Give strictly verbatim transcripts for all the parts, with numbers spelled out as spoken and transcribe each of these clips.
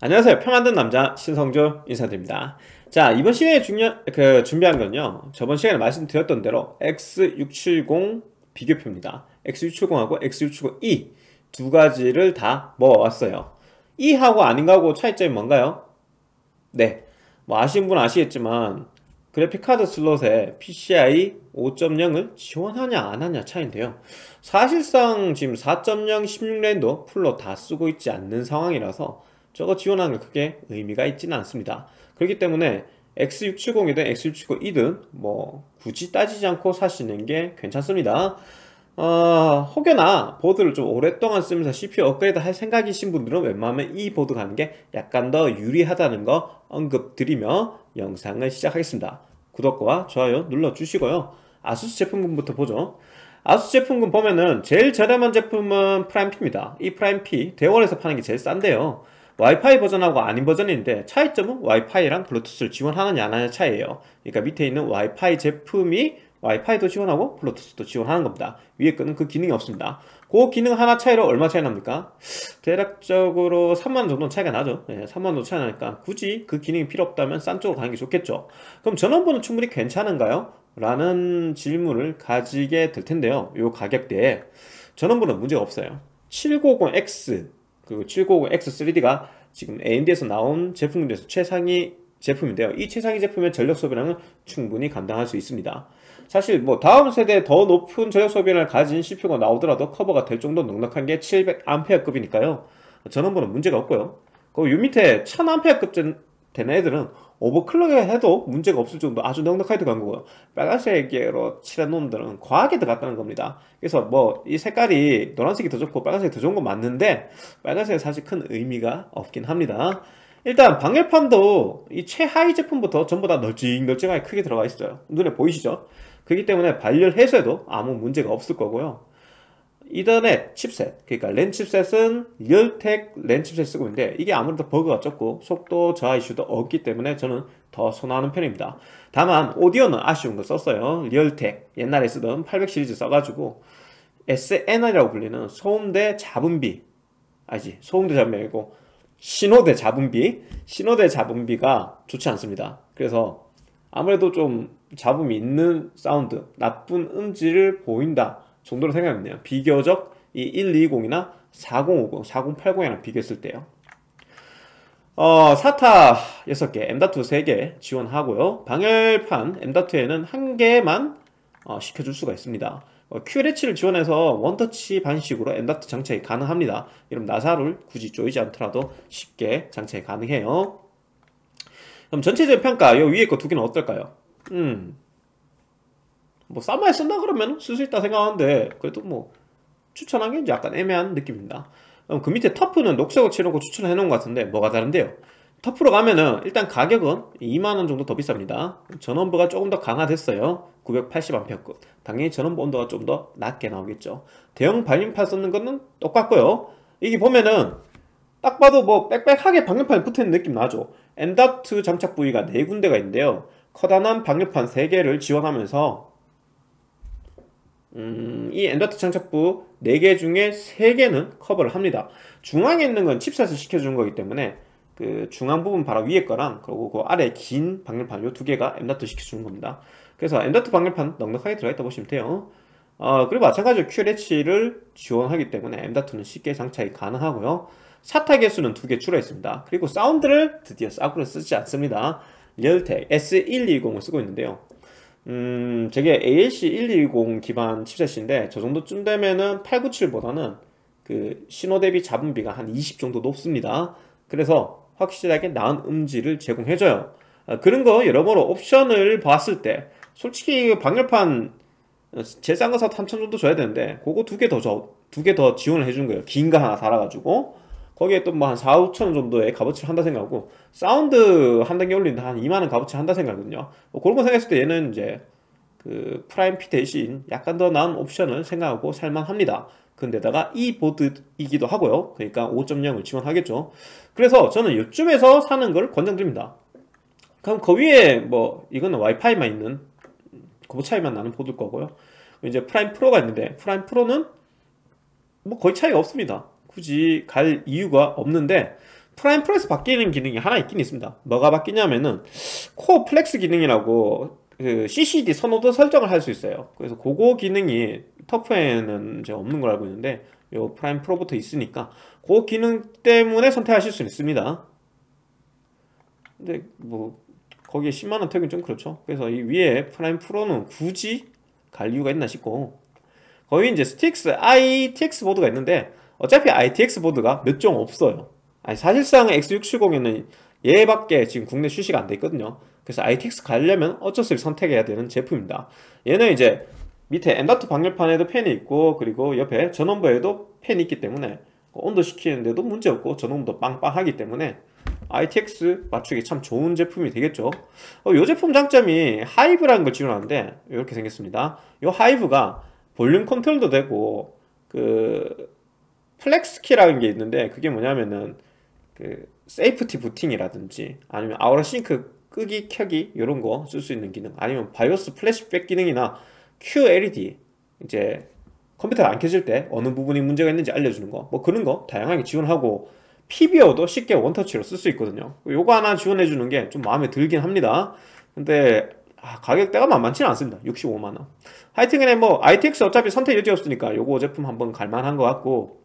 안녕하세요. 표 만든 남자 신성조 인사드립니다. 자, 이번 시간에 중요, 그 준비한 건요, 저번 시간에 말씀드렸던 대로 엑스 육백칠십 비교표입니다. 엑스 육백칠십하고 엑스 육백칠십 이 두 가지를 다 모아왔어요. 이하고 아닌가하고 차이점이 뭔가요? 네, 뭐 아시는 분은 아시겠지만 그래픽카드 슬롯에 피시아이 오 점 영을 지원하냐 안 하냐 차이인데요. 사실상 지금 사 점 영 십육 랜도 풀로 다 쓰고 있지 않는 상황이라서 저거 지원하는 게 크게 의미가 있지는 않습니다. 그렇기 때문에 엑스 육백칠십이든 엑스 육백칠십이든 뭐 굳이 따지지 않고 사시는 게 괜찮습니다. 어, 혹여나 보드를 좀 오랫동안 쓰면서 씨피유 업그레이드 할 생각이신 분들은 웬만하면 이 보드 가는 게 약간 더 유리하다는 거 언급드리며 영상을 시작하겠습니다. 구독과 좋아요 눌러주시고요. 아수스 제품군부터 보죠. 아수스 제품군 보면은 제일 저렴한 제품은 프라임피입니다. 이 프라임피 대원에서 파는 게 제일 싼데요. 와이파이 버전하고 아닌 버전인데 차이점은 와이파이랑 블루투스를 지원하느냐 안 하느냐 차이예요. 그러니까 밑에 있는 와이파이 제품이 와이파이도 지원하고 블루투스도 지원하는 겁니다. 위에 거는 그 기능이 없습니다. 그 기능 하나 차이로 얼마 차이 납니까? 대략적으로 삼만 원 정도 차이가 나죠. 네, 삼만 원 정도 차이 나니까 굳이 그 기능이 필요 없다면 싼 쪽으로 가는 게 좋겠죠. 그럼 전원부는 충분히 괜찮은가요? 라는 질문을 가지게 될 텐데요. 이 가격대에 전원부는 문제가 없어요. 칠백오십 엑스 그리고 칠백오십 엑스 쓰리디가 지금 에이엠디에서 나온 제품 중에서 최상위 제품인데요. 이 최상위 제품의 전력 소비량은 충분히 감당할 수 있습니다. 사실 뭐 다음 세대 더 높은 전력 소비량을 가진 씨피유가 나오더라도 커버가 될 정도 넉넉한 게 칠백 암페어급이니까요. 전원부는 문제가 없고요. 그 요 밑에 천 암페어급 되는 애들은 오버클럭 해도 문제가 없을 정도 아주 넉넉하게 들어간 거고요. 빨간색으로 칠한 놈들은 과하게 들어갔다는 겁니다. 그래서 뭐 이 색깔이 노란색이 더 좋고 빨간색이 더 좋은 건 맞는데 빨간색은 사실 큰 의미가 없긴 합니다. 일단 방열판도 이 최하위 제품부터 전부 다 널찍널찍하게 크게 들어가 있어요. 눈에 보이시죠? 그렇기 때문에 발열해서도 아무 문제가 없을 거고요. 이더넷 칩셋, 그러니까 랜 칩셋은 리얼텍 랜 칩셋 쓰고 있는데 이게 아무래도 버그가 적고 속도 저하 이슈도 없기 때문에 저는 더 선호하는 편입니다. 다만 오디오는 아쉬운 거 썼어요. 리얼텍 옛날에 쓰던 팔백 시리즈 써가지고 에스엔알이라고 불리는 소음대 잡음비, 아니지 소음대 잡음비 아니고 신호대 잡음비 신호대 잡음비가 좋지 않습니다. 그래서 아무래도 좀 잡음이 있는 사운드, 나쁜 음질을 보인다 정도로 생각했네요. 비교적 이 천이십이나 사천오십, 사천팔십이랑 비교했을 때요. 어, 사타 여섯 개, 엠.투 세 개 지원하고요. 방열판 엠.투에는 한 개만 어, 시켜줄 수가 있습니다. 어, 큐엘에이치를 지원해서 원터치 방식으로 엠.투 장착이 가능합니다. 이러면 나사를 굳이 조이지 않더라도 쉽게 장착이 가능해요. 그럼 전체적인 평가, 요 위에 거 두 개는 어떨까요? 음, 뭐 싼 마에 쓴다 그러면 쓸 수 있다 생각하는데 그래도 뭐 추천하기엔 약간 애매한 느낌입니다. 그럼 그 밑에 터프는 녹색으로 칠해놓고 추천해 놓은 것 같은데 뭐가 다른데요? 터프로 가면은 일단 가격은 이만 원 정도 더 비쌉니다. 전원부가 조금 더 강화됐어요. 구백팔십 암페어급. 당연히 전원부 온도가 좀 더 낮게 나오겠죠. 대형 방열판 썼는 거는 똑같고요. 이게 보면은 딱 봐도 뭐 빽빽하게 방열판이 붙어있는 느낌 나죠. 엠.투 장착 부위가 네 군데가 있는데요. 커다란 방열판 세 개를 지원하면서 음, 이 엠.투 장착부 네 개 중에 세 개는 커버를 합니다. 중앙에 있는 건 칩셋을 시켜주는 거기 때문에 그 중앙 부분 바로 위에 거랑 그리고 그 아래 긴 방열판 요 두 개가 엠.투 시켜주는 겁니다. 그래서 엠.투 방열판 넉넉하게 들어가 있다 보시면 돼요. 어, 그리고 마찬가지로 큐엘에이치를 지원하기 때문에 엠.투는 쉽게 장착이 가능하고요. 사타 개수는 두 개 줄어 있습니다. 그리고 사운드를 드디어 싸구려 쓰지 않습니다. 리얼텍 에스 백이십을 쓰고 있는데요. 음, 저게 에이엘씨 백이십 기반 칩셋인데 저 정도쯤 되면은 팔백구십칠보다는 그 신호 대비 잡음비가 한 이십 정도 높습니다. 그래서 확실하게 나은 음질을 제공해줘요. 아, 그런 거 여러모로 옵션을 봤을 때 솔직히 방열판 제일 싼 거 사도 삼천 정도 줘야 되는데 그거 두 개 더 줘, 두 개 더 지원을 해준 거예요. 긴 거 하나 달아가지고 거기에 또 뭐 한 사, 오천 원 정도의 값어치를 한다 생각하고 사운드 한 단계 올린다 한 이만 원 값어치 한다 생각하거든요. 뭐 그런 거 생각했을 때 얘는 이제 그 프라임피 대신 약간 더 나은 옵션을 생각하고 살만합니다. 근데다가 이 보드이기도 하고요. 그러니까 오 점 영을 지원하겠죠. 그래서 저는 이쯤에서 사는 걸 권장드립니다. 그럼 그 위에 뭐 이거는 와이파이만 있는 그 차이만 나는 보드일 거고요. 이제 프라임 프로가 있는데 프라임 프로는 뭐 거의 차이가 없습니다. 굳이 갈 이유가 없는데 프라임 프로에서 바뀌는 기능이 하나 있긴 있습니다. 뭐가 바뀌냐면은 코어 플렉스 기능이라고 그 씨씨디 선호도 설정을 할 수 있어요. 그래서 그거 기능이 터프에는 이제 없는 걸 알고 있는데 요 프라임 프로부터 있으니까 그 기능 때문에 선택하실 수 있습니다. 근데 뭐 거기에 십만 원 태우긴 좀 그렇죠. 그래서 이 위에 프라임 프로는 굳이 갈 이유가 있나 싶고, 거기 이제 스틱스 아이티엑스 보드가 있는데 어차피 아이티엑스 보드가 몇 종 없어요. 아니 사실상 엑스 육백칠십에는 얘밖에 지금 국내 출시가 안 돼 있거든요. 그래서 아이티엑스 가려면 어쩔 수 없이 선택해야 되는 제품입니다. 얘는 이제 밑에 엠.이 방열판에도 팬이 있고, 그리고 옆에 전원부에도 팬이 있기 때문에 온도 식히는데도 문제 없고 전원부도 빵빵하기 때문에 아이티엑스 맞추기 참 좋은 제품이 되겠죠. 어, 이 제품 장점이 하이브라는 걸 지원하는데 이렇게 생겼습니다. 이 하이브가 볼륨 컨트롤도 되고 그 플렉스 키라는 게 있는데, 그게 뭐냐면은 그 세이프티 부팅이라든지 아니면 아우라 싱크 끄기 켜기 이런 거 쓸 수 있는 기능, 아니면 바이오스 플래시백 기능이나 큐엘이디 이제 컴퓨터가 안 켜질 때 어느 부분이 문제가 있는지 알려주는 거, 뭐 그런 거 다양하게 지원하고, 피비오도 쉽게 원터치로 쓸 수 있거든요. 요거 하나 지원해주는 게 좀 마음에 들긴 합니다. 근데 아, 가격대가 만만치는 않습니다. 육십오만 원. 하여튼 간에 뭐 아이티엑스 어차피 선택 여지 없으니까 요거 제품 한번 갈만한 것 같고,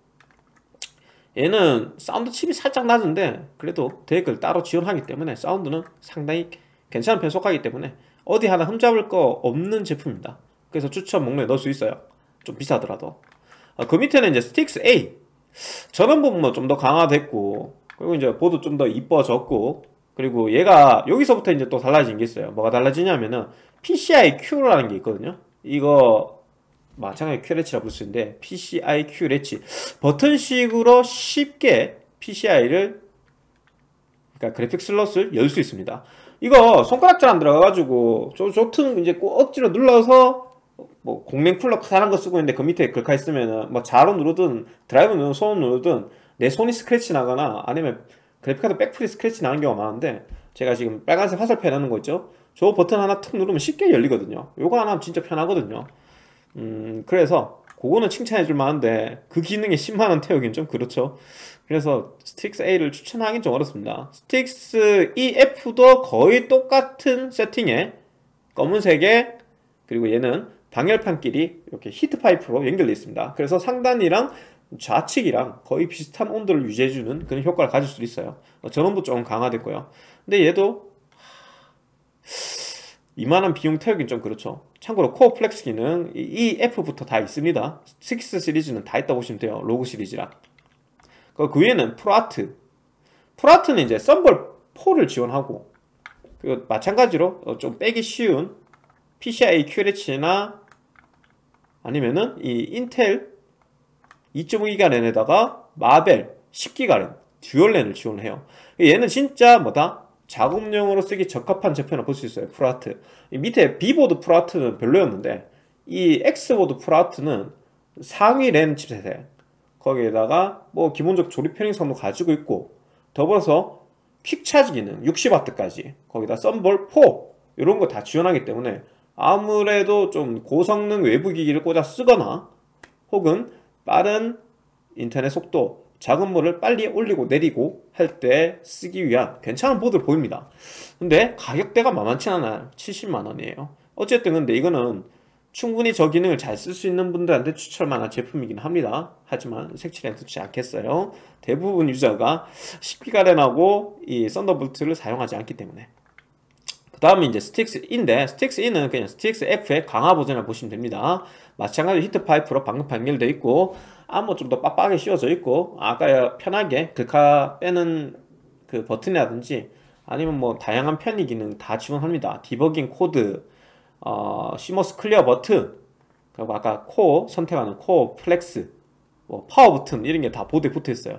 얘는 사운드 칩이 살짝 낮은데 그래도 데크를 따로 지원하기 때문에 사운드는 상당히 괜찮은 편속하기 때문에 어디 하나 흠잡을 거 없는 제품입니다. 그래서 추천 목록에 넣을 수 있어요. 좀 비싸더라도. 아, 그 밑에는 이제 스틱스 A 전원부 뭐 좀 더 강화됐고, 그리고 이제 보드 좀 더 이뻐졌고, 그리고 얘가 여기서부터 이제 또 달라진 게 있어요. 뭐가 달라지냐면은 피씨아이 큐라는 게 있거든요. 이거 마찬가지 큐레치라 부를 수 있는데 피씨아이 큐 레치 버튼식으로 쉽게 피씨아이를, 그러니까 그래픽 슬롯을 열 수 있습니다. 이거 손가락질 안 들어가가지고 저 좋든 이제 꼭 억지로 눌러서 뭐 공랭 쿨러 다른 거 쓰고 있는데 그 밑에 글카 있으면은 뭐 자로 누르든 드라이브 누르든 손 누르든 내 손이 스크래치 나거나 아니면 그래픽카드 백플이 스크래치 나는 경우가 많은데, 제가 지금 빨간색 화살표 해놓는 거 있죠? 저 버튼 하나 툭 누르면 쉽게 열리거든요. 요거 하나 하면 진짜 편하거든요. 음 그래서 그거는 칭찬해줄 만한데 그 기능에 십만 원 태우긴 좀 그렇죠. 그래서 스틱스 A를 추천하긴 좀 어렵습니다. 스틱스 이에프도 거의 똑같은 세팅에 검은색에, 그리고 얘는 방열판끼리 이렇게 히트파이프로 연결되어 있습니다. 그래서 상단이랑 좌측이랑 거의 비슷한 온도를 유지해주는 그런 효과를 가질 수도 있어요. 전원부 조금 강화됐고요. 근데 얘도 이만한 비용 태우긴 좀 그렇죠. 참고로 코어 플렉스 기능 이에프부터 다 있습니다. 육 시리즈는 다 있다고 보시면 돼요. 로그 시리즈라. 그 위에는 프로아트. 프로아트는 이제 썬벌 포를 지원하고, 그리고 마찬가지로 좀 빼기 쉬운 피씨아이 큐레치나 아니면은 이 인텔 이 점 오 기가 램에다가 마벨 십 기가 램 듀얼 램을 지원해요. 얘는 진짜 뭐다? 작업용으로 쓰기 적합한 제품이라고 볼 수 있어요. 프로아트. 이 밑에 B보드 프로아트는 별로였는데 이 X보드 프로아트는 상위 램 칩셋에 거기에다가 뭐 기본적 조립 편의성도 가지고 있고, 더불어서 퀵차지 기능 육십 와트까지, 거기다 썬볼 사 이런 거 다 지원하기 때문에 아무래도 좀 고성능 외부 기기를 꽂아 쓰거나 혹은 빠른 인터넷 속도, 작업물을 빨리 올리고 내리고 할 때 쓰기 위한 괜찮은 보드를 보입니다. 근데 가격대가 만만치 않아요. 칠십만 원이에요. 어쨌든 근데 이거는 충분히 저 기능을 잘 쓸 수 있는 분들한테 추천할 만한 제품이긴 합니다. 하지만 색칠엔 좋지 않겠어요. 대부분 유저가 십 기가 램하고 이 썬더볼트를 사용하지 않기 때문에. 그 다음에 이제 스틱스 E인데, 스틱스 E는 그냥 스틱스 F의 강화 버전을 보시면 됩니다. 마찬가지로 히트 파이프로 방금 연결되어 있고, 암호 좀 더 빡빡하게 씌워져 있고, 아까 편하게 글카 빼는 그 버튼이라든지 아니면 뭐 다양한 편의 기능 다 지원합니다. 디버깅 코드, 어, 시모스 클리어 버튼, 그리고 아까 코어 선택하는 코어 플렉스, 뭐 파워 버튼 이런 게 다 보드에 붙어 있어요.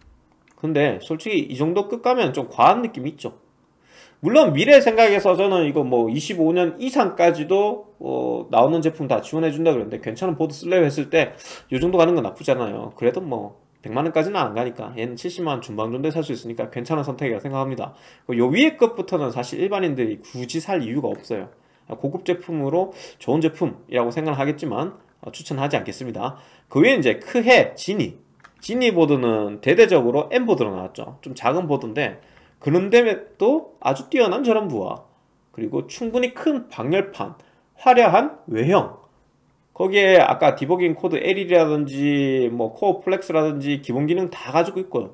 근데 솔직히 이 정도 끝 가면 좀 과한 느낌이 있죠. 물론 미래 생각해서 저는 이거 뭐 이십오 년 이상까지도 어 나오는 제품 다 지원해 준다 그랬는데, 괜찮은 보드 쓸래요 했을 때 이 정도 가는 건 나쁘잖아요. 그래도 뭐 백만 원까지는 안 가니까, 얘는 칠십만 원 중반 정도에 살 수 있으니까 괜찮은 선택이라고 생각합니다. 요 위에 것부터는 사실 일반인들이 굳이 살 이유가 없어요. 고급 제품으로 좋은 제품이라고 생각을 하겠지만 어, 추천하지 않겠습니다. 그 위에 이제 크해, 지니, 지니 보드는 대대적으로 M 보드로 나왔죠. 좀 작은 보드인데 그런데도 아주 뛰어난 전원부와 그리고 충분히 큰 방열판, 화려한 외형, 거기에 아까 디버깅 코드 엘이라든지 뭐 코어 플렉스라든지 기본 기능 다 가지고 있고요.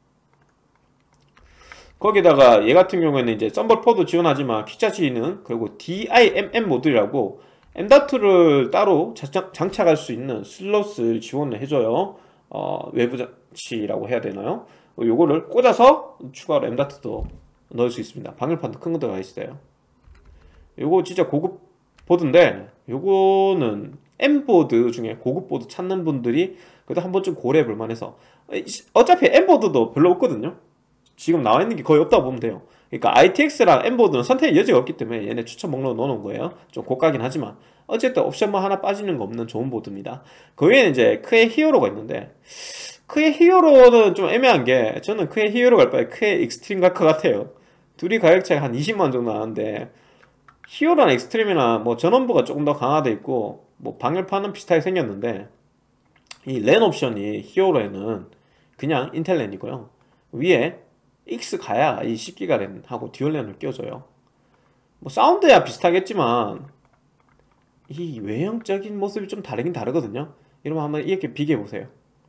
거기다가 얘 같은 경우에는 이제 썬벌포도 지원하지만 퀵차지는 그리고 디아이엠엠 모듈이라고 엠.이를 따로 장착할 수 있는 슬롯을 지원을 해줘요. 어, 외부 장치라고 해야 되나요? 요거를 꽂아서 추가로 엠.이도 넣을 수 있습니다. 방열판도 큰 거 들어가 있어요. 요거 진짜 고급 보드인데 요거는 M보드 중에 고급 보드 찾는 분들이 그래도 한 번쯤 고려해 볼 만해서, 어차피 M보드도 별로 없거든요. 지금 나와 있는 게 거의 없다고 보면 돼요. 그러니까 아이티엑스랑 M보드는 선택의 여지가 없기 때문에 얘네 추천 목록에 넣어놓은 거예요. 좀 고가긴 하지만 어쨌든 옵션만 하나 빠지는 거 없는 좋은 보드입니다. 그 외에는 이제 크의 히어로가 있는데, 크의 히어로는 좀 애매한 게, 저는 크의 히어로 갈 바에 크의 익스트림 갈 것 같아요. 둘이 가격 차이가 한 이십만 원 정도 나는데 히어로나 익스트림이나 뭐 전원부가 조금 더 강화되어 있고 뭐 방열판은 비슷하게 생겼는데, 이 랜 옵션이 히어로에는 그냥 인텔 랜이고요. 위에 X 가야 이 십 기가 랜하고 듀얼 랜을 끼워줘요. 뭐 사운드야 비슷하겠지만 이 외형적인 모습이 좀 다르긴 다르거든요. 이러면 한번 이렇게 비교해보세요.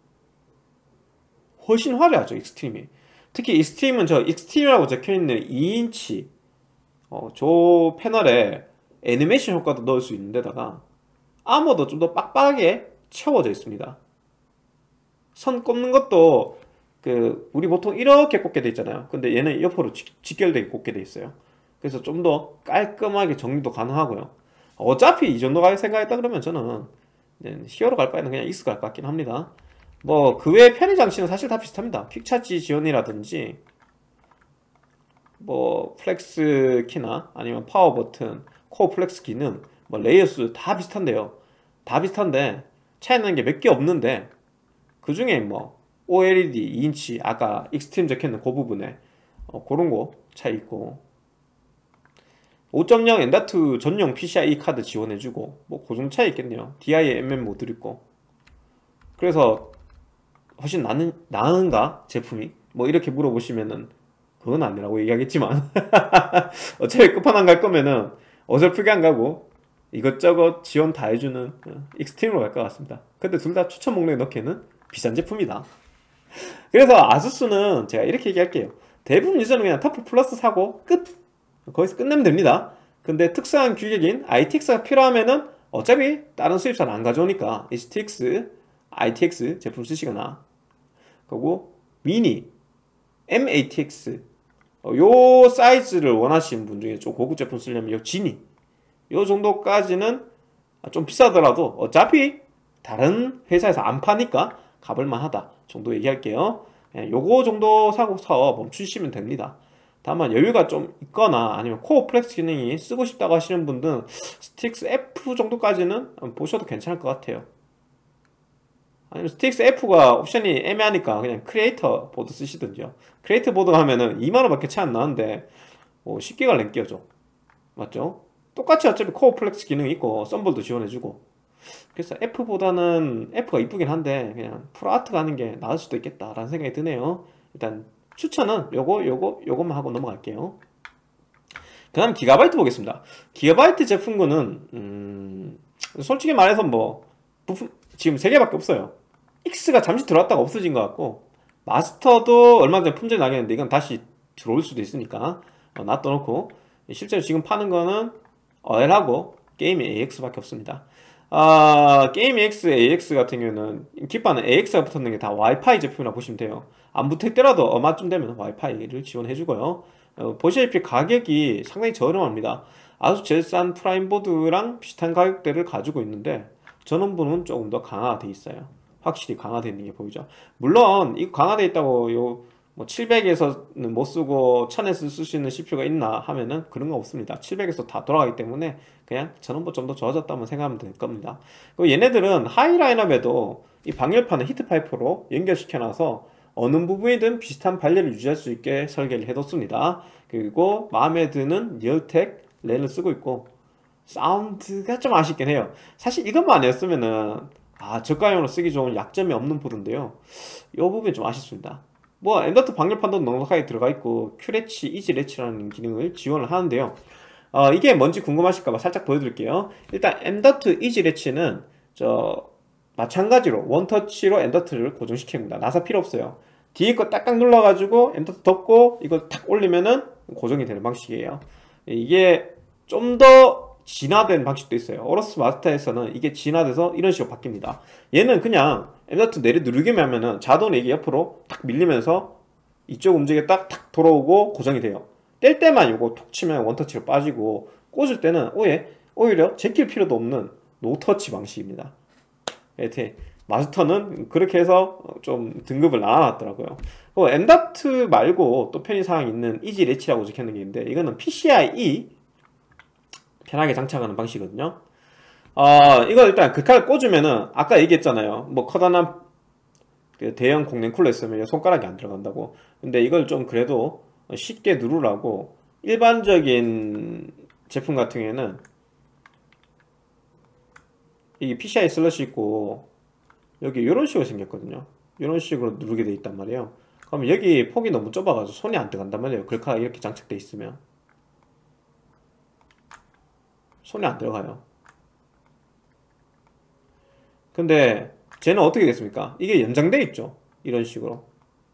훨씬 화려하죠, 익스트림이. 특히 익스트림은 저 익스트림이라고 적혀있는 이 인치 어, 저 패널에 애니메이션 효과도 넣을 수 있는 데다가 아머도 좀 더 빡빡하게 채워져 있습니다. 선 꼽는 것도 그 우리 보통 이렇게 꽂게 돼 있잖아요. 근데 얘는 옆으로 직결되게 꽂게 돼 있어요. 그래서 좀 더 깔끔하게 정리도 가능하고요. 어차피 이 정도 가격 생각했다 그러면 저는 히어로 갈 바에는 그냥 익스 갈 것 같긴 합니다. 뭐 그 외에 편의 장치는 사실 다 비슷합니다. 퀵차지 지원이라든지 뭐 플렉스 키나 아니면 파워 버튼, 코어 플렉스 기능, 뭐 레이어 수 다 비슷한데요. 다 비슷한데 차이 나는 게 몇 개 없는데, 그 중에 뭐 오엘이디 이 인치 아까 익스트림 적혀있는 그 부분에 어, 그런 거 차이 있고, 오 점 영 엠.이 전용 피시아이 카드 지원해주고 뭐 그 정도 차이 있겠네요. 디아이엠엠 모듈 있고. 그래서 훨씬 나는, 나은가 제품이? 뭐 이렇게 물어보시면은 그건 아니라고 얘기하겠지만 어차피 끝판왕 갈 거면은 어설프게 안 가고 이것저것 지원 다 해주는 익스트림으로 갈 것 같습니다. 근데 둘 다 추천 목록에 넣기에는 비싼 제품이다. 그래서 아수스는 제가 이렇게 얘기할게요. 대부분 유저는 그냥 터프 플러스 사고 끝! 거기서 끝내면 됩니다. 근데 특수한 규격인 아이티엑스가 필요하면은 어차피 다른 수입사는 안 가져오니까 에이치티엑스, 아이티엑스 제품 쓰시거나, 그리고 미니, 엠에이티엑스 요 사이즈를 원하시는 분 중에 좀 고급 제품 쓰려면 요 지니 요 정도까지는 좀 비싸더라도 어차피 다른 회사에서 안 파니까 가볼만 하다 정도 얘기할게요. 예, 요거 정도 사고서 멈추시면 됩니다. 다만 여유가 좀 있거나 아니면 코어 플렉스 기능이 쓰고 싶다고 하시는 분들은 스틱스 F 정도까지는 보셔도 괜찮을 것 같아요. 아니면 스틱스 F가 옵션이 애매하니까 그냥 크리에이터 보드 쓰시든지요. 크리에이터 보드 하면은 이만 원 밖에 차이 안 나는데 뭐 십 기가 램 끼워줘. 맞죠? 똑같이 어차피 코어 플렉스 기능이 있고 썬볼도 지원해주고. 그래서 F보다는 F가 이쁘긴 한데 그냥 프로아트 가는 게 나을 수도 있겠다 라는 생각이 드네요. 일단 추천은 요거 요거 요것만 하고 넘어갈게요. 그 다음 기가바이트 보겠습니다. 기가바이트 제품군은 음 솔직히 말해서 뭐 부품 지금 세 개밖에 없어요. X가 잠시 들어왔다가 없어진 것 같고, 마스터도 얼마 전에 품절이 나겠는데 이건 다시 들어올 수도 있으니까 어, 놔둬놓고, 실제로 지금 파는 거는 L하고 게임 에이엑스밖에 없습니다. 아, 게임 X, 에이엑스 같은 경우는 기판은 에이엑스가 붙었는 게 다 와이파이 제품이라 보시면 돼요. 안 붙어있더라도 얼마쯤 되면 와이파이를 지원해주고요. 어, 보시다시피 가격이 상당히 저렴합니다. 아수스 제일 싼 프라임 보드랑 비슷한 가격대를 가지고 있는데 전원부는 조금 더 강화되어 있어요. 확실히 강화되어 있는 게 보이죠. 물론 이거 강화되어 있다고 요 뭐 칠백에서는 못 쓰고 천에서 쓸 수 있는 씨피유가 있나 하면은 그런 거 없습니다. 칠백에서 다 돌아가기 때문에 그냥 전원부 좀 더 좋아졌다고 생각하면 될 겁니다. 그리고 얘네들은 하이 라인업에도 이 방열판을 히트파이프로 연결시켜놔서 어느 부분이든 비슷한 발열을 유지할 수 있게 설계를 해뒀습니다. 그리고 마음에 드는 리얼텍 랜을 쓰고 있고, 사운드가 좀 아쉽긴 해요. 사실 이것만 아니었으면은 아, 저가형으로 쓰기 좋은 약점이 없는 보드인데요. 이 부분이 좀 아쉽습니다. 뭐 엠.이 방열판도 넉넉하게 들어가 있고 큐레치, 이지레치라는 기능을 지원을 하는데요. 어, 이게 뭔지 궁금하실까봐 살짝 보여드릴게요. 일단 엠.이 이지레치는 저 마찬가지로 원터치로 엠.를 고정시킵니다. 나사 필요 없어요. 뒤에 거 딱딱 눌러가지고 엠.이 덮고 이거 탁 올리면은 고정이 되는 방식이에요. 이게 좀 더 진화된 방식도 있어요. 어로스 마스터에서는 이게 진화돼서 이런 식으로 바뀝니다. 얘는 그냥 엠.이 내려 누르기만 하면은 자동으로 이게 옆으로 탁 밀리면서 이쪽 움직여 딱탁 돌아오고 고정이 돼요. 뗄 때만 이거 톡 치면 원터치로 빠지고, 꽂을 때는 오해, 오히려 제낄 필요도 없는 노터치 방식입니다. 여튼 마스터는 그렇게 해서 좀 등급을 나눠놨더라고요. 엠.이 말고 또 편의사항이 있는 이지레치라고 적혀있는 게 있는데, 이거는 피시아이 편하게 장착하는 방식이거든요. 어, 이거 일단 그 칼 꽂으면은 아까 얘기했잖아요. 뭐 커다란 그 대형 공랭 쿨러 있으면 손가락이 안 들어간다고. 근데 이걸 좀 그래도 쉽게 누르라고 일반적인 제품 같은 경우에는 이게 피시아이 슬롯이 있고 여기 이런 식으로 생겼거든요. 이런 식으로 누르게 돼 있단 말이에요. 그러면 여기 폭이 너무 좁아가지고 손이 안 들어간단 말이에요. 글카가 이렇게 장착돼 있으면 손이 안 들어가요. 근데 쟤는 어떻게 됐습니까? 이게 연장돼 있죠. 이런 식으로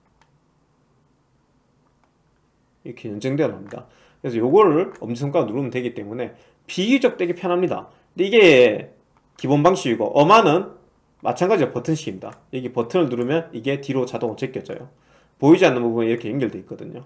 이렇게 연장되어 납니다. 그래서 요거를 엄지손가락 누르면 되기 때문에 비교적 되게 편합니다. 근데 이게 기본 방식이고, 어마는 마찬가지로 버튼식입니다. 여기 버튼을 누르면 이게 뒤로 자동으로 제껴져요. 보이지 않는 부분에 이렇게 연결되어 있거든요.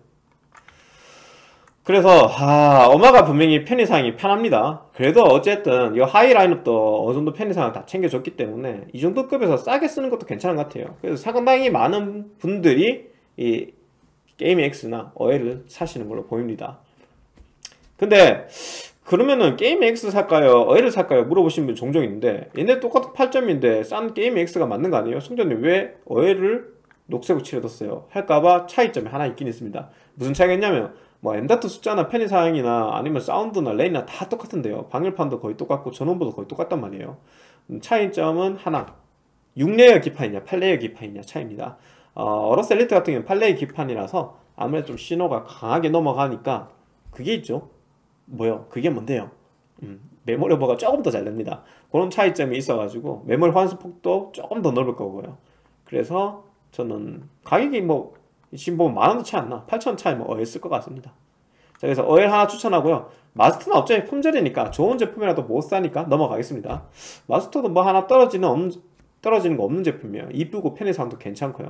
그래서 아, 어마가 분명히 편의사항이 편합니다. 그래도 어쨌든 이 하이 라인업도 어느 정도 편의사항을 다 챙겨줬기 때문에 이 정도 급에서 싸게 쓰는 것도 괜찮은 것 같아요. 그래서 상당히 많은 분들이 이 게임엑스나 어엘을 사시는 걸로 보입니다. 근데 그러면은 게임엑스 살까요? 어엘을 살까요? 물어보시는 분 종종 있는데, 얘네 똑같은 팔 점인데 싼 게임엑스가 맞는 거 아니에요? 성전님 왜 어엘을 녹색으로 칠해뒀어요? 할까봐 차이점이 하나 있긴 있습니다. 무슨 차이가 있냐면 뭐 엠.이 숫자나 편의사항이나 아니면 사운드나 레이나 다 똑같은데요. 방열판도 거의 똑같고 전원부도 거의 똑같단 말이에요. 차이점은 하나, 육 레이어 기판이냐 팔 레이어 기판이냐 차이입니다. 어, 어로스 엘리트 같은 경우는 팔 레이어 기판이라서 아무래도 좀 신호가 강하게 넘어가니까 그게 있죠. 뭐요? 그게 뭔데요? 음, 메모리 오버가 조금 더 잘 됩니다. 그런 차이점이 있어가지고 메모리 환수폭도 조금 더 넓을 거고요. 그래서 저는 가격이 뭐 지금 보면 만 원도 차이 안 나. 팔천 원 차이면 어엘 쓸 것 같습니다. 자, 그래서 어엘 하나 추천하고요. 마스터는 어차피 품절이니까 좋은 제품이라도 못 사니까 넘어가겠습니다. 마스터도 뭐 하나 떨어지는 없는, 떨어지는 거 없는 제품이에요. 이쁘고 편의사항도 괜찮고요.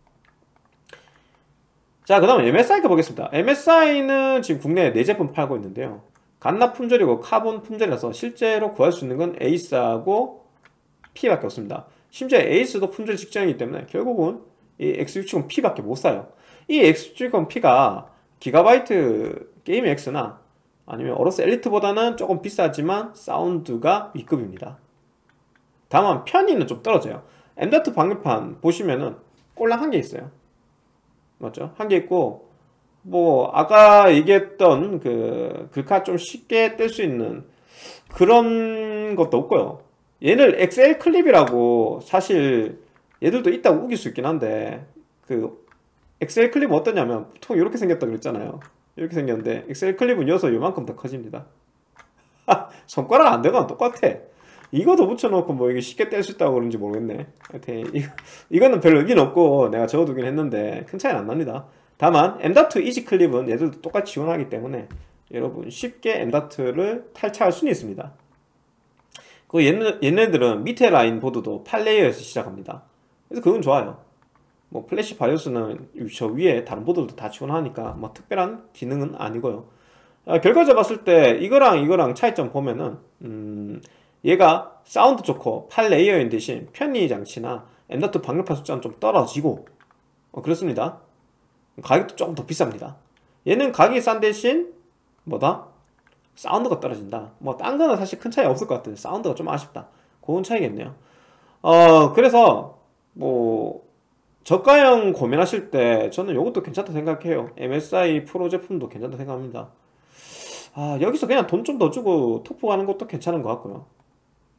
자, 그 다음 엠에스아이 거 보겠습니다. 엠에스아이는 지금 국내에 네 제품 팔고 있는데요. 갓납 품절이고 카본 품절이라서 실제로 구할 수 있는 건 에이스하고 P밖에 없습니다. 심지어 에이스도 품절 직전이기 때문에 결국은 이 엑스 육백육십 피 밖에 못 사요. 이 엑스 육백육십 피가 기가바이트 게임 X나 아니면 어로스 엘리트보다는 조금 비싸지만 사운드가 위급입니다. 다만 편의는 좀 떨어져요. 엠.이 방열판 보시면은 꼴랑 한 개 있어요. 맞죠? 한 개 있고, 뭐 아까 얘기했던 그 글카 좀 쉽게 뗄 수 있는 그런 것도 없고요. 얘를 엑스엘 클립이라고, 사실 얘들도 있다고 우길 수 있긴 한데, 그 엑스엘 클립은 어떠냐면 보통 이렇게 생겼다 그랬잖아요. 이렇게 생겼는데 엑스엘 클립은 여기서 요만큼 더 커집니다. 손가락 안 대거나 똑같아. 이거 더 붙여놓고 뭐 이게 쉽게 뗄 수 있다고 그런지 모르겠네. 하여튼 이거, 이거는 별 의미는 없고 내가 적어두긴 했는데 큰 차이는 안 납니다. 다만 엠.이 이지 클립은 얘들도 똑같이 지원하기 때문에 여러분 쉽게 엠.이를 탈착할 수는 있습니다. 그 얘네, 얘네들은 밑에 라인 보드도 팔 레이어에서 시작합니다. 그래서 그건 좋아요. 뭐 플래시 바이오스는 저 위에 다른 보드도 다 지원하니까 뭐 특별한 기능은 아니고요. 아, 결과적으로 봤을 때 이거랑 이거랑 차이점 보면은 음, 얘가 사운드 좋고 팔 레이어인 대신 편의 장치나 엠.이 방열판 숫자는 좀 떨어지고 어, 그렇습니다. 가격도 조금 더 비쌉니다. 얘는 가격이 싼 대신 뭐다? 사운드가 떨어진다. 뭐 딴 거는 사실 큰 차이 없을 것 같은데 사운드가 좀 아쉽다. 그건 차이겠네요. 어 그래서 뭐 저가형 고민하실 때 저는 이것도 괜찮다 생각해요. 엠에스아이 프로 제품도 괜찮다 생각합니다. 아, 여기서 그냥 돈 좀 더 주고 토프 가는 것도 괜찮은 것 같고요.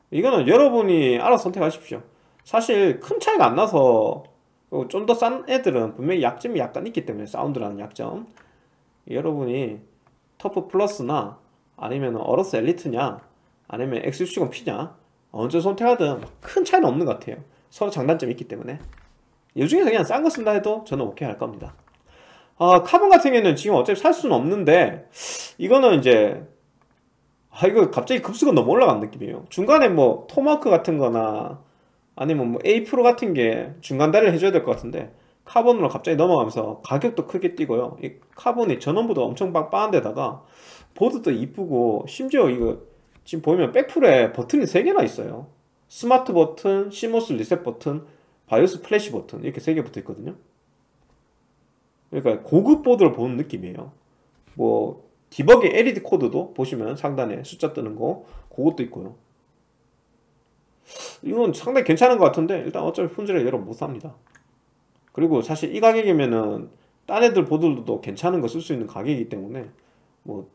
이거는 여러분이 알아서 선택하십시오. 사실 큰 차이가 안 나서 좀 더 싼 애들은 분명히 약점이 약간 있기 때문에 사운드라는 약점, 여러분이 터프 플러스나 아니면 어로스 엘리트냐 아니면 엑스육십공 피냐 어느 쪽 선택하든 큰 차이는 없는 것 같아요. 서로 장단점이 있기 때문에 이 중에서 그냥 싼 거 쓴다 해도 저는 오케이 할 겁니다. 아, 카본 같은 경우에는 지금 어차피 살 수는 없는데 이거는 이제 아 이거 갑자기 급수가 너무 올라간 느낌이에요. 중간에 뭐 토마크 같은 거나 아니면 뭐 A 프로 같은 게 중간 다리를 해줘야 될 것 같은데 카본으로 갑자기 넘어가면서 가격도 크게 뛰고요. 이 카본이 전원부도 엄청 빵빵한 데다가 보드도 이쁘고 심지어 이거 지금 보면 백풀에 버튼이 세 개나 있어요. 스마트 버튼, 시모스 리셋 버튼, 바이오스 플래시 버튼 이렇게 세 개 붙어 있거든요. 그러니까 고급 보드를 보는 느낌이에요. 뭐 디버기 엘이디 코드도 보시면 상단에 숫자 뜨는 거 그것도 있고요. 이건 상당히 괜찮은 것 같은데 일단 어차피 품질을 여러분 못 삽니다. 그리고 사실 이 가격이면은 딴 애들 보드도 괜찮은 거 쓸 수 있는 가격이기 때문에 뭐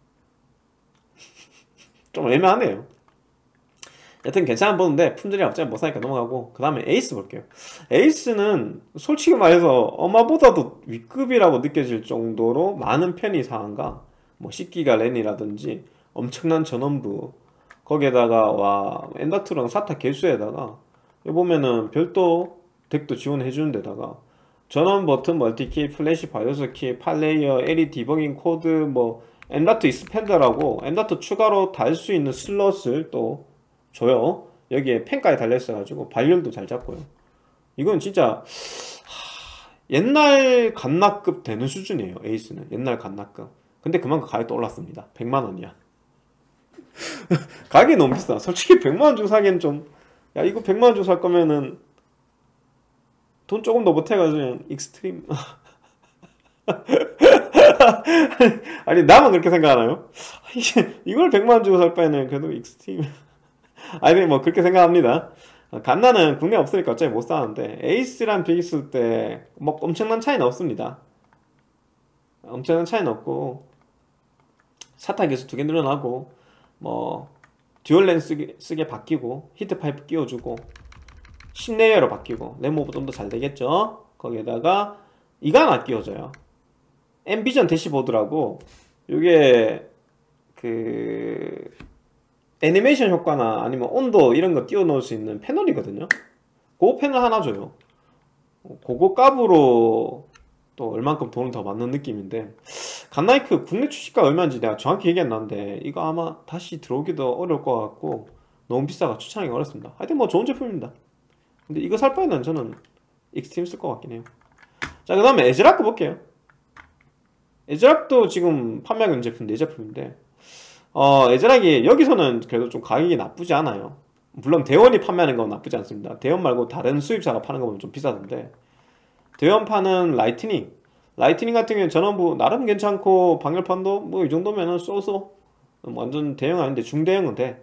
좀 애매하네요. 여튼 괜찮은 보드인데 품질이 어차피 못 사니까 넘어가고 그 다음에 에이스 볼게요. 에이스는 솔직히 말해서 어마보다도 윗급이라고 느껴질 정도로 많은 편의 사항과 뭐 십 기가 램이라든지 엄청난 전원부 거기에다가 와 엔더투랑 사타 개수에다가 여기 보면은 별도 덱도 지원해 주는 데다가 전원 버튼, 멀티키, 플래시, 바이오스 키, 팔레이어, 엘이디 디버깅 코드, 뭐 엠다트 익스펜더라고 엠다트 추가로 달 수 있는 슬롯을 또 줘요. 여기에 펜까지 달려있어가지고 발열도 잘 잡고요. 이건 진짜 하... 옛날 갓나급 되는 수준이에요. 에이스는 옛날 갓나급. 근데 그만큼 가격도 올랐습니다. 백만 원이야. 가격이 너무 비싸. 솔직히 백만 원 주고 사기엔 좀, 야 이거 백만 원 주고 살 거면은 돈 조금 더 못해가지고 익스트림 아니 나만 그렇게 생각하나요? 이걸 백만 원 주고 살 바에는 그래도 익스트림 아니 뭐 그렇게 생각합니다. 갓나는 국내에 없으니까 어차피 못 사는데 에이스랑 비교했을 때 뭐 엄청난 차이는 없습니다. 엄청난 차이는 없고 사타 개수 두 개 늘어나고 뭐 듀얼 렌 쓰게, 쓰게 바뀌고 히트 파이프 끼워주고 십 레이어로 바뀌고 램오브 좀 더 잘 되겠죠. 거기에다가 이거 하나 끼워줘요. 엠비전 대시보드라고 이게 그 애니메이션 효과나 아니면 온도 이런 거 띄워 넣을 수 있는 패널이거든요. 그 패널 하나 줘요. 그거 값으로 또 얼만큼 돈을 더 받는 느낌인데 갓나이크 국내 출시가 얼마인지 내가 정확히 얘기 안 나는데 이거 아마 다시 들어오기도 어려울 것 같고 너무 비싸가 추천하기 어렵습니다. 하여튼 뭐 좋은 제품입니다. 근데 이거 살 바에는 저는 익스트림 쓸 것 같긴 해요. 자, 그 다음에 에즈라크 볼게요. 에즈락도 지금 판매하고 있는 제품 네 제품인데 어, 에즈락이 여기서는 그래도 좀 가격이 나쁘지 않아요. 물론 대원이 판매하는 건 나쁘지 않습니다. 대원 말고 다른 수입사가 파는 거 보면 좀 비싸던데 대원파는 라이트닝 라이트닝 같은 경우는 전원부 나름 괜찮고 방열판도 뭐 이 정도면은 쏘쏘 완전 대형 아닌데 중대형은 돼.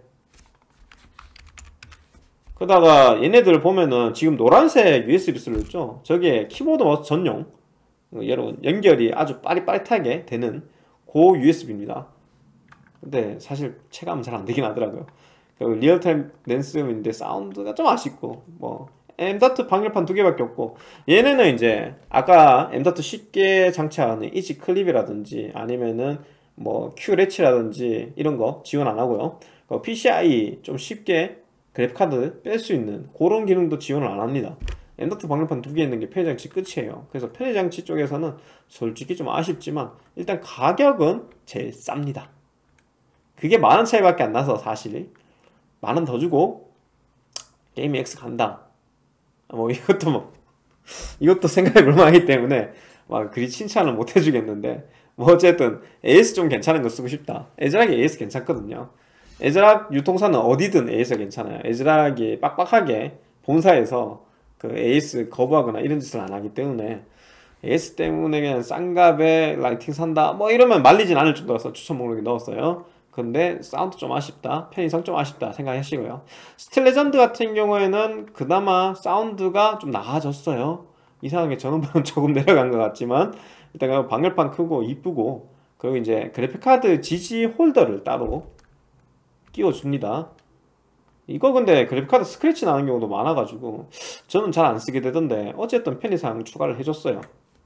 그러다가 얘네들 보면은 지금 노란색 유에스비 슬롯 있죠? 저게 키보드 마우스 전용 여러분 연결이 아주 빠릿빠릿하게 되는 고 유에스비입니다. 근데 사실 체감은 잘 안되긴 하더라고요. 리얼타임 랜스인데 사운드가 좀 아쉽고 뭐 엠다트 방열판 두 개밖에 없고 얘네는 이제 아까 엠다트 쉽게 장착하는 이지 클립이라든지 아니면은 뭐 큐레치라든지 이런 거 지원 안 하고요. 피시아이 좀 쉽게 그래픽카드 뺄 수 있는 그런 기능도 지원을 안 합니다. 엠다트 방열판 두 개 있는 게 편의장치 끝이에요. 그래서 편의장치 쪽에서는 솔직히 좀 아쉽지만 일단 가격은 제일 쌉니다. 그게 만 원 차이밖에 안 나서 사실 만 원 더 주고 게임이 X 간다. 뭐 이것도 뭐 이것도 생각해 볼 만하기 때문에 막 그리 칭찬을 못 해주겠는데 뭐 어쨌든 에이에스 좀 괜찮은 거 쓰고 싶다. 에즈락이 에이에스 괜찮거든요. 에즈락 유통사는 어디든 에이에스가 괜찮아요. 에즈락이 빡빡하게 본사에서 그 에이에스 거부하거나 이런 짓을 안 하기 때문에 에이에스 때문에 그냥 싼 값에 라이팅 산다 뭐 이러면 말리진 않을 정도라서 추천 목록에 넣었어요. 근데 사운드 좀 아쉽다, 편의성 좀 아쉽다 생각하시고요. 스틸레전드 같은 경우에는 그나마 사운드가 좀 나아졌어요. 이상하게 전원부는 조금 내려간 것 같지만 일단 방열판 크고 이쁘고 그리고 이제 그래픽카드 지지 홀더를 따로 끼워줍니다. 이거 근데 그래픽카드 스크래치 나는 경우도 많아가지고 저는 잘 안 쓰게 되던데 어쨌든 편의상 추가를 해줬어요.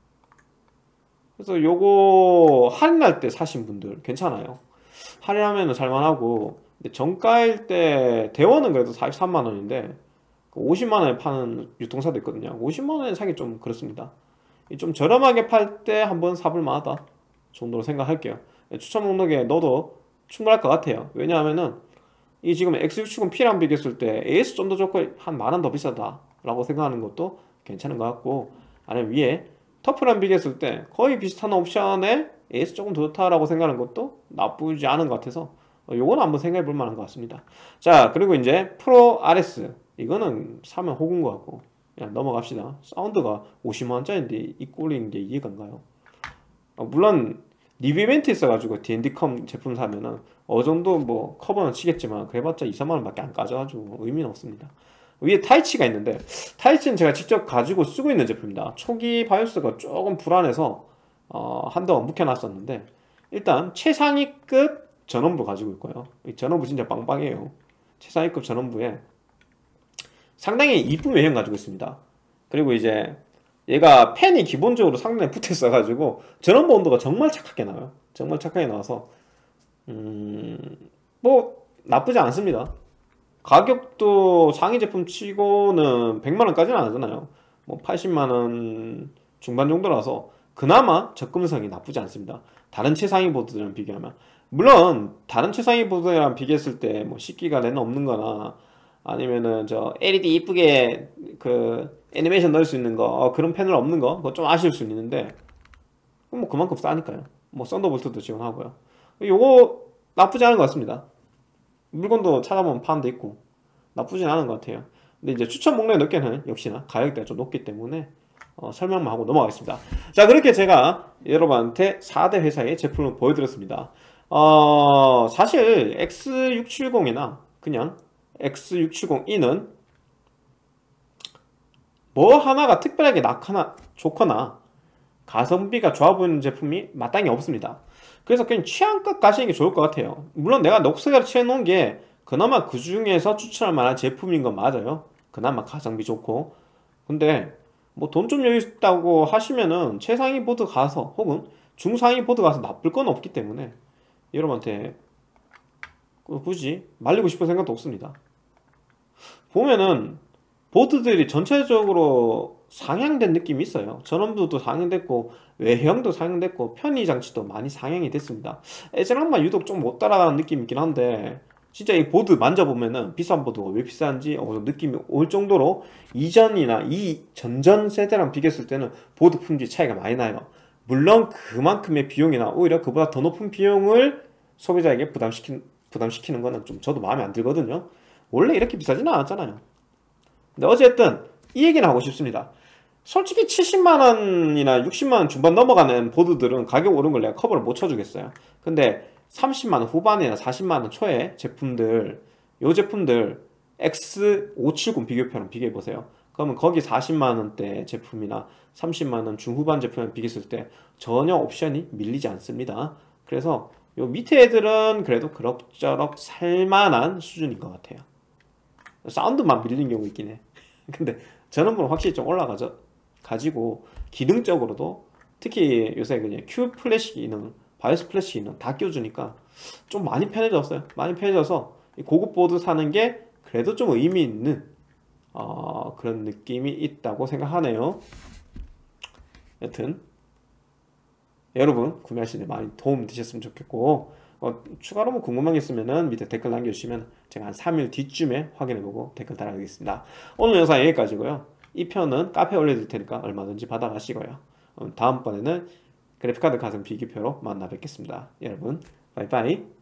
그래서 요거 할인할 때 사신 분들 괜찮아요. 할인하면 살만하고, 근데 정가일 때 대원은 그래도 사십삼만 원인데 오십만 원에 파는 유통사도 있거든요. 오십만 원에 사기 좀 그렇습니다. 좀 저렴하게 팔 때 한번 사볼 만하다 정도로 생각할게요. 추천 목록에 넣어도 충분할 것 같아요. 왜냐하면은 이 지금 엑스 육백육십 P랑 비교했을 때 에이에스 좀 더 좋고 한 만 원 더 비싸다 라고 생각하는 것도 괜찮은 것 같고, 아니면 위에 터프랑 비교했을 때 거의 비슷한 옵션에 에이에스 조금 더 좋다라고 생각하는 것도 나쁘지 않은 것 같아서 요거는 한번 생각해 볼 만한 것 같습니다. 자, 그리고 이제 프로 알에스 이거는 사면 호구인 것 같고 그냥 넘어갑시다. 사운드가 오십만 원짜리인데 이 꼴인 게 이해가 안 가요. 어, 물론 리뷰 이벤트 있어가지고 디앤디컴 제품 사면은 어느 정도 뭐 커버는 치겠지만 그래봤자 이, 삼만 원밖에 안 까져가지고 의미는 없습니다. 위에 타이치가 있는데 타이치는 제가 직접 가지고 쓰고 있는 제품입니다. 초기 바이오스가 조금 불안해서 어, 한동안 묵혀놨었는데 일단 최상위급 전원부 가지고 있고요. 이 전원부 진짜 빵빵해요. 최상위급 전원부에 상당히 이쁜 외형 가지고 있습니다. 그리고 이제 얘가 팬이 기본적으로 상단에 붙어 있어가지고 전원부 온도가 정말 착하게 나와요. 정말 착하게 나와서 음... 뭐 나쁘지 않습니다. 가격도 상위 제품 치고는 백만 원까지는 안 하잖아요. 뭐 팔십만 원 중반 정도라서 그나마 접근성이 나쁘지 않습니다. 다른 최상위 보드랑 비교하면. 물론 다른 최상위 보드랑 비교했을 때 뭐 십 기가 램 없는 거나 아니면은 저 엘이디 이쁘게 그 애니메이션 넣을 수 있는 거 어, 그런 패널 없는 거 그거 좀 아쉬울 수 있는데 뭐 그만큼 싸니까요. 뭐 썬더볼트도 지원하고요. 요거 나쁘지 않은 것 같습니다. 물건도 찾아보면 파는 데 있고 나쁘진 않은 것 같아요. 근데 이제 추천 목록에 넣기에는 역시나 가격대가 좀 높기 때문에 어, 설명만 하고 넘어가겠습니다. 자, 그렇게 제가 여러분한테 사 대 회사의 제품을 보여드렸습니다. 어, 사실 엑스 육백칠십이나 그냥 엑스 육백칠십 이는 뭐 하나가 특별하게 낙하나 좋거나 가성비가 좋아 보이는 제품이 마땅히 없습니다. 그래서 그냥 취향껏 가시는 게 좋을 것 같아요. 물론 내가 녹색으로 칠해놓은 게 그나마 그 중에서 추천할 만한 제품인 건 맞아요. 그나마 가성비 좋고. 근데 뭐 돈 좀 여유 있다고 하시면은 최상위 보드 가서 혹은 중상위 보드 가서 나쁠 건 없기 때문에 여러분한테 굳이 말리고 싶은 생각도 없습니다. 보면은 보드들이 전체적으로 상향된 느낌이 있어요. 전원부도 상향됐고 외형도 상향됐고 편의 장치도 많이 상향이 됐습니다. 에즈랑만 유독 좀 못 따라가는 느낌이 있긴 한데 진짜 이 보드 만져보면은 비싼 보드가 왜 비싼지 어, 느낌이 올 정도로 이전이나 이 전전 세대랑 비교했을 때는 보드 품질 차이가 많이 나요. 물론 그만큼의 비용이나 오히려 그보다 더 높은 비용을 소비자에게 부담시킨, 부담시키는 거는 좀 저도 마음에 안 들거든요. 원래 이렇게 비싸지는 않았잖아요. 근데 어쨌든 이 얘기는 하고 싶습니다. 솔직히 칠십만 원이나 육십만 원 중반 넘어가는 보드들은 가격 오른 걸 내가 커버를 못 쳐주겠어요. 근데 삼십만 원 후반이나 사십만 원 초의 제품들, 요 제품들 엑스 오백칠십 비교표랑 비교해보세요. 그러면 거기 사십만 원대 제품이나 삼십만 원 중후반 제품이랑 비교했을 때 전혀 옵션이 밀리지 않습니다. 그래서 요 밑에 애들은 그래도 그럭저럭 살만한 수준인 것 같아요. 사운드만 밀린 경우 있긴 해. 근데 전원부는 확실히 좀 올라가죠. 가지고 기능적으로도 특히 요새 그냥 Q 플래시 기능, 바이오스 플래시 기능 다 껴주니까 좀 많이 편해졌어요. 많이 편해져서 고급 보드 사는 게 그래도 좀 의미 있는 어, 그런 느낌이 있다고 생각하네요. 여튼 여러분 구매하시는 데 많이 도움 되셨으면 좋겠고 어, 추가로 뭐 궁금한 게 있으면은 밑에 댓글 남겨주시면 제가 한 삼 일 뒤쯤에 확인해보고 댓글 달아드리겠습니다. 오늘 영상 여기까지고요. 이 편은 카페에 올려드릴 테니까 얼마든지 받아가시고요. 다음번에는 그래픽카드 가성 비교표로 만나 뵙겠습니다. 여러분 바이바이.